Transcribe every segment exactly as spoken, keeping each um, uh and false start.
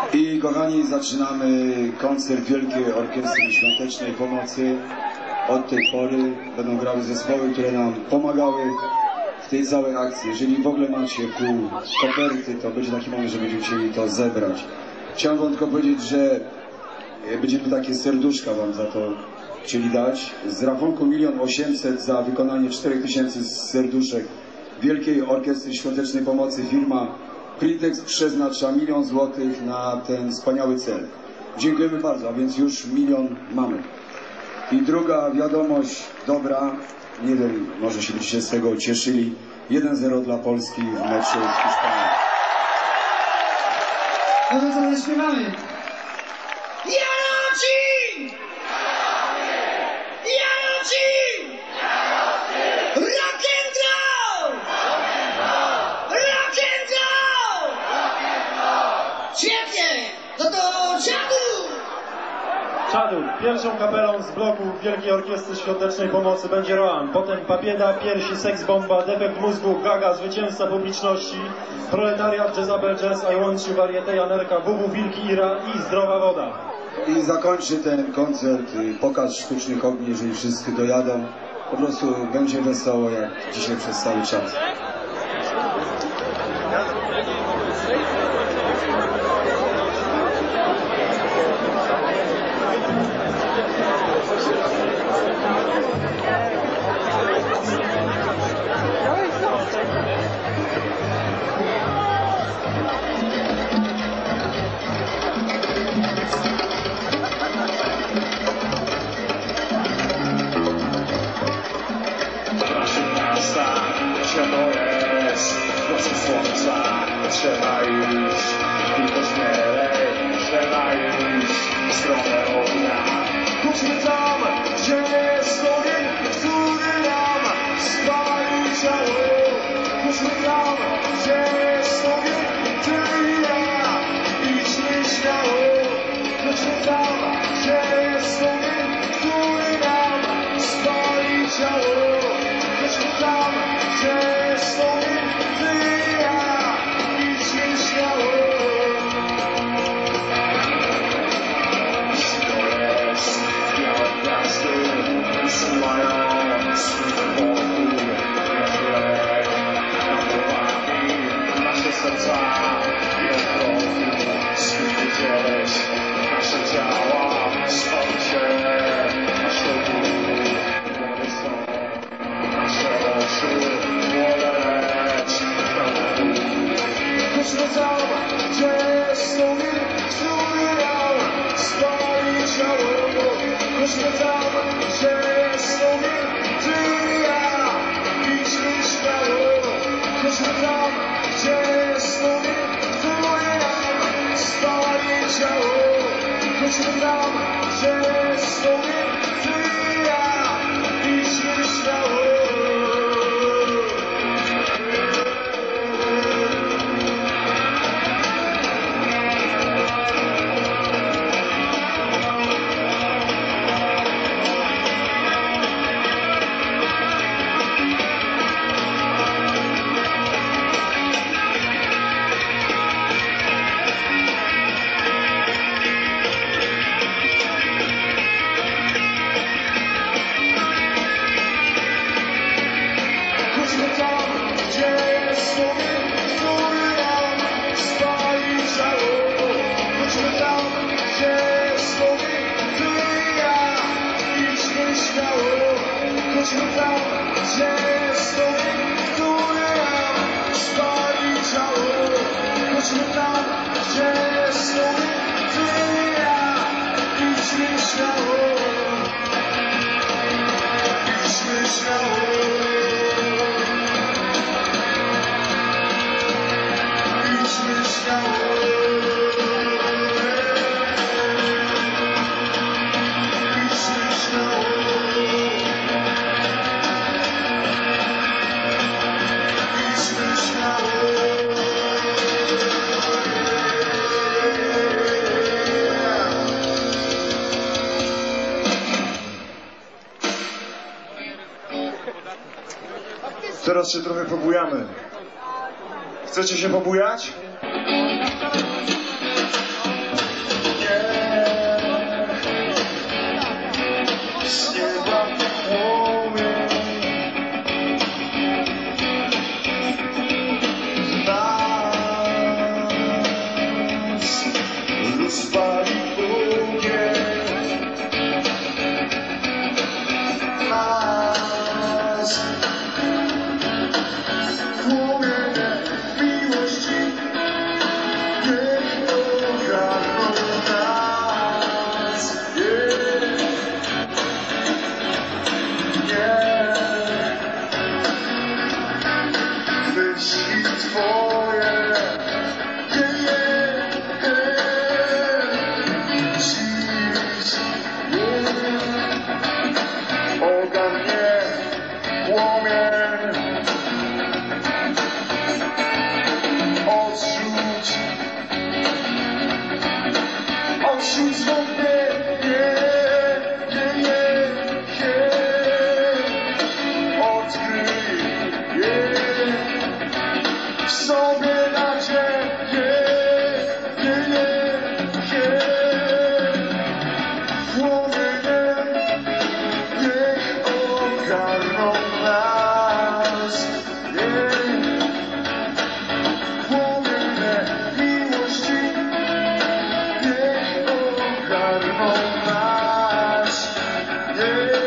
I kochani, zaczynamy koncert Wielkiej Orkiestry Świątecznej Pomocy. Od tej pory będą grały zespoły, które nam pomagały w tej całej akcji. Jeżeli w ogóle macie pół koperty, to będzie taki moment, że będziemy chcieli to zebrać. Chciałem wam tylko powiedzieć, że będziemy takie serduszka wam za to chcieli dać. Z rachunku milion osiemset za wykonanie czterech tysięcy serduszek Wielkiej Orkiestry Świątecznej Pomocy firma Printex przeznacza milion złotych na ten wspaniały cel. Dziękujemy bardzo, a więc już milion mamy. I druga wiadomość dobra, nie wiem, może się będziecie z tego cieszyli, jeden zero dla Polski w meczu z Hiszpanią. No to co zaśpiewamy? Jaroci! Jaroci! Rock and roll! Rock and roll! Świetnie! No to czadu! Czadu. Pierwszą kapelą z bloku Wielkiej Orkiestry Świątecznej Pomocy będzie Roan, potem Papieda, Piersi, Seks Bomba, Defekt Mózgu, Gaga, Zwycięzca Publiczności, Proletariat, Jezabel Jazz, I Want You, Varieté, Janerka, Bubu, Wilki, Ira i Zdrowa Woda. I zakończy ten koncert pokaz sztucznych ogni, jeżeli wszyscy dojadą. Po prostu będzie wesoło jak dzisiaj przez cały czas. Ciemno jest, nocy słońca, trzeba iść, tylko śmielej, trzeba iść w stronę ognia. Chodźmy tam, gdzie jest ogień, który nam spali ciało. Chodźmy tam, gdzie jest ogień, ty i ja, idźmy śmiało. Chodźmy tam, gdzie jest ogień, który nam spali ciało. Chodźmy tam, gdzie jest ogień, ty i ja, idźmy śmiało. To jest białe gwiazdy, wysyłają swój pokój, wielek napływami nasze serca, wielkoku, swój gdzieś, nasze ciała, spali się, aż do góry, góry są. Nasze oczy młodeć na dół. Chodźmy tam, gdzie jest ogień, który nam spali ciało. Chodźmy tam, gdzie jest ogień, ty i ja, idźmy śmiało. Chodźmy tam, gdzie jest ogień, który nam spali ciało. Chodźmy tam, gdzie jest ogień, ty i ja, idźmy śmiało. Chodźmy tam, gdzie jest ogień, który nam spali ciało. Chodźmy tam, gdzie jest ogień, ty i ja, idźmy śmiało. Idźmy śmiało. Idźmy śmiało. Idźmy śmiało. Teraz się trochę pobujamy. Chcecie się pobujać? odrzuć zwątpienie, nie, nie, nie. Odkryj je w sobie nadzieję, nie, nie, nie. Płomienie niech ogarną nas, nie. Płomienie miłości niech ogarną nas, nie.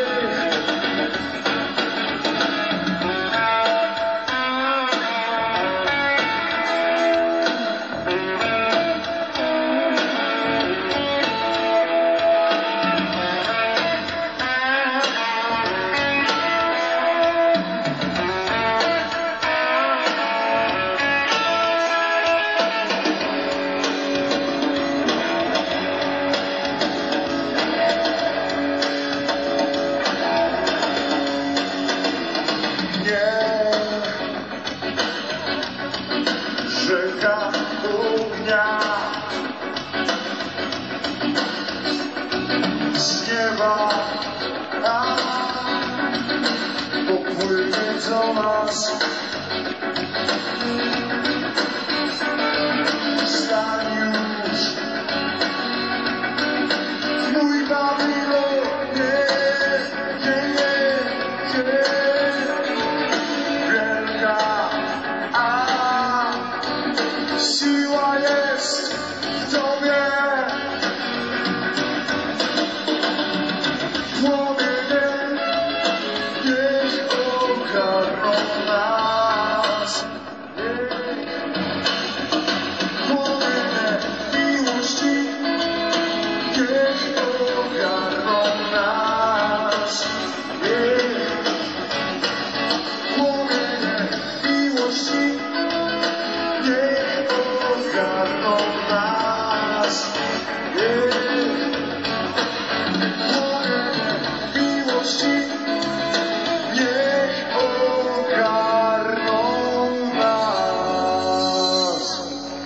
Rzeka ognia z nieba, a popłynie do nas. Stań już mój Babilonie, nie, nie, nie. Wielka, a siła jest w Tobie. Płomienie niech ogarną nas, płomienie miłości niech ogarną nas, płomienie miłości niech ogarną nas, płomienie miłości niech ogarną nas.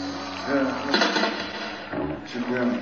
Dziękujemy.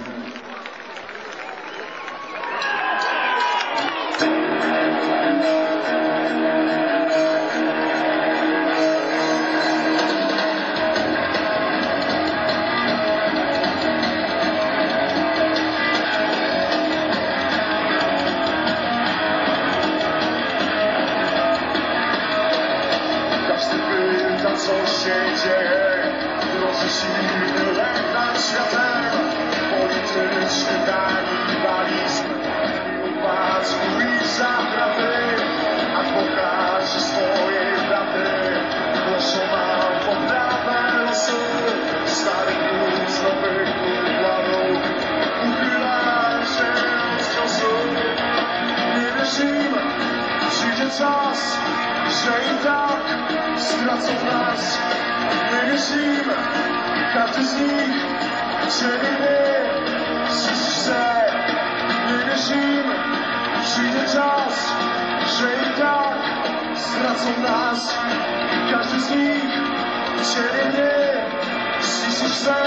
Każdy pyta, co się dzieje, grozi silny lęk nad światem. Polityczny kanibalizm, upadku i zaprawy. Adwokaci swojej prawdy głoszą nam poprawę losu. Stary plus nowych układów uchyla się od czasu. Nie wiesz im, przyjdzie czas, że i tak stracą nas. Nie wiesz im, każdy z nich ciebie nie chce. Nie wiesz im, przyjdzie czas, że i tak stracą nas. Każdy z nich ciebie nie chce.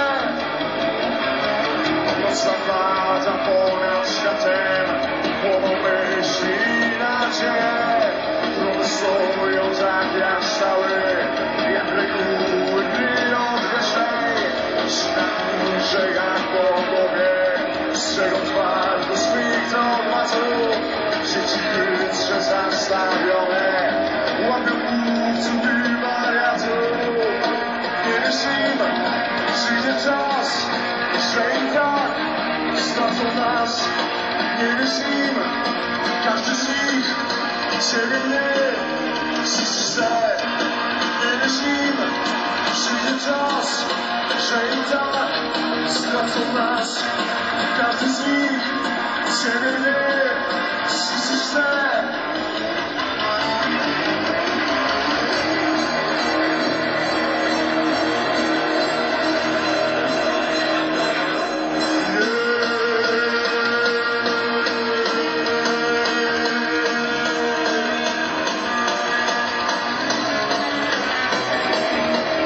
Noc napada ponad światem, płoną myśli i nadzieje. Trony stoją tak jak stały, jak reguły gry odwieszej. Na brzegach po głowie, strzegą twardo swych dogmatów. Dzieci chytrze zastawione, łapią głupców i wariatów. Nie wiesz im, przyjdzie czas, że i tak stracą nas. Nie wiesz im, każdy z nich ciebie nie chce. Nie wiesz im, przyjdzie czas, że i tak stracą nas. Każdy z nich ciebie nie chce.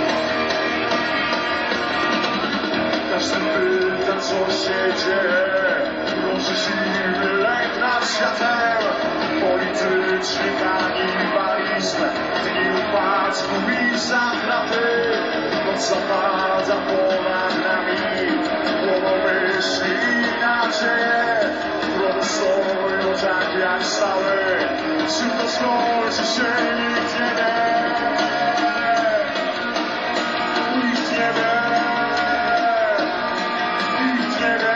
Każdy pyta, co się dzieje, świateł, polityczny kanibalizm, dni upadku i zakraty, noc zapadza ponad nami, głową myśli i nadzieje, prostoją tak jak stały, czym to skończy się nikt nie wie, nikt nie wie, nikt nie wie,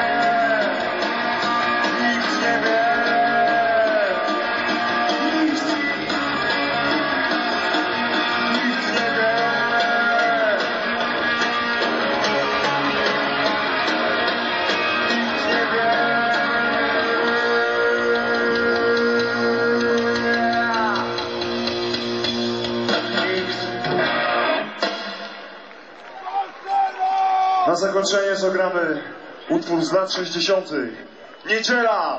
nikt nie wie, nikt, nikt nie wie. Na zakończenie zagramy utwór z lat sześćdziesiątych. Niedziela!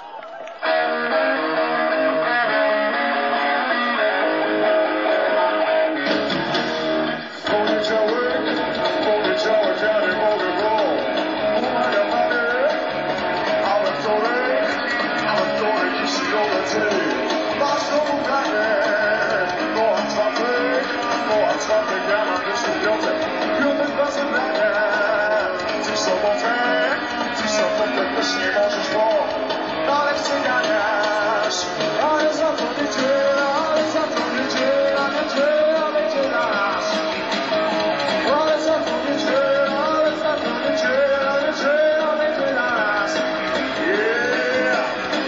W poniedziałek, w poniedziałek ja nie mogę, bo pomaga mamy, a we wtorek, a we wtorek i środę ty masz znowu karę. No a czwartek, no a czwartek ja mam też piątek, piątek dwa zebrania. Dziś sobotę, dziś sobotę też nie możesz, bo dalej przeganiasz. Ale za to niedziela, ale za to niedziela, niedziela będzie nas. Ale za to niedziela, ale za to niedziela, niedziela będzie nas. Yeah!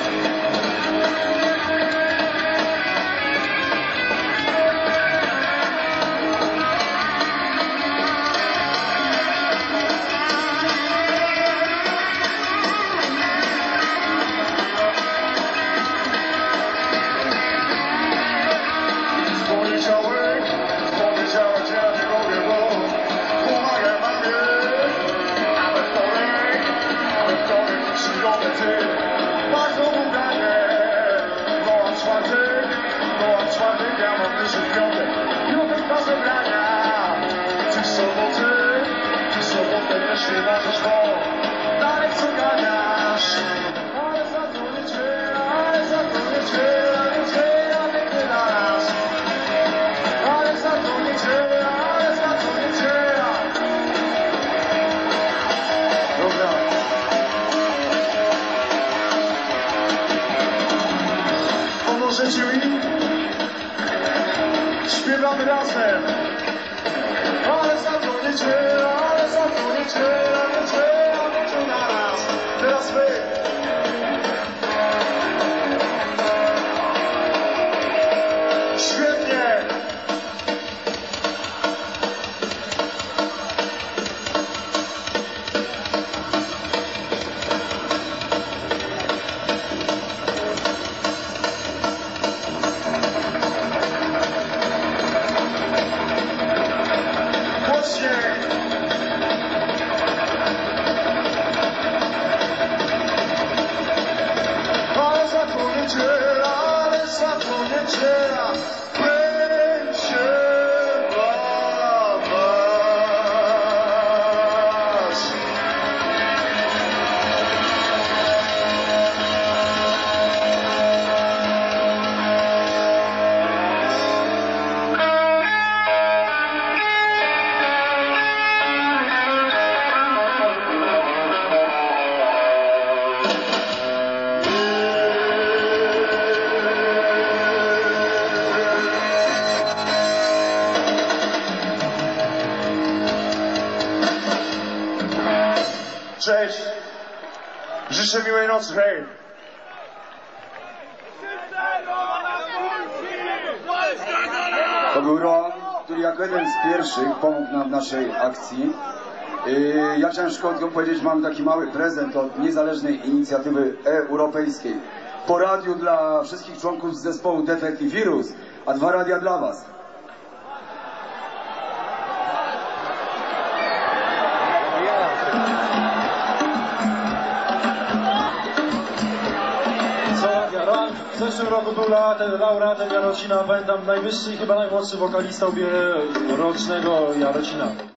W poniedziałek, w poniedziałek ja nie mogę, bo pomaga mamie. A we wtorek, a we wtorek i środę ty masz znowu granie. No a czwartek, no a czwartek ja mam też piątek, piątek dwa zebrania. Dziś soboty, dziś sobotę też nie możesz, bo dalej przeganiasz. Ale za to niedziela, ale za to niedziela, niedziela będzie dla nas. Ale za to niedziela, ale za to niedziela. Dobra. Pomożecie mi? Śpiewamy razem. Ale za to niedziela, ale za to niedziela, niedziela będzie dla nas. Teraz wy. Świetnie. Głośniej. Ale za to niedziela, ale za to niedziela będzie dla was. Cześć. Życzę miłej nocy, hej. To był Roan, który jako jeden z pierwszych pomógł nam w naszej akcji. Yy, Ja chciałem szkółką powiedzieć, mam taki mały prezent od niezależnej inicjatywy europejskiej. Po radiu dla wszystkich członków zespołu Defekt i Wirus, a dwa radia dla was. W zeszłym roku był laureatem Jarocina, pamiętam, najwyższy i chyba najmłodszy wokalista rocznego Jarocina.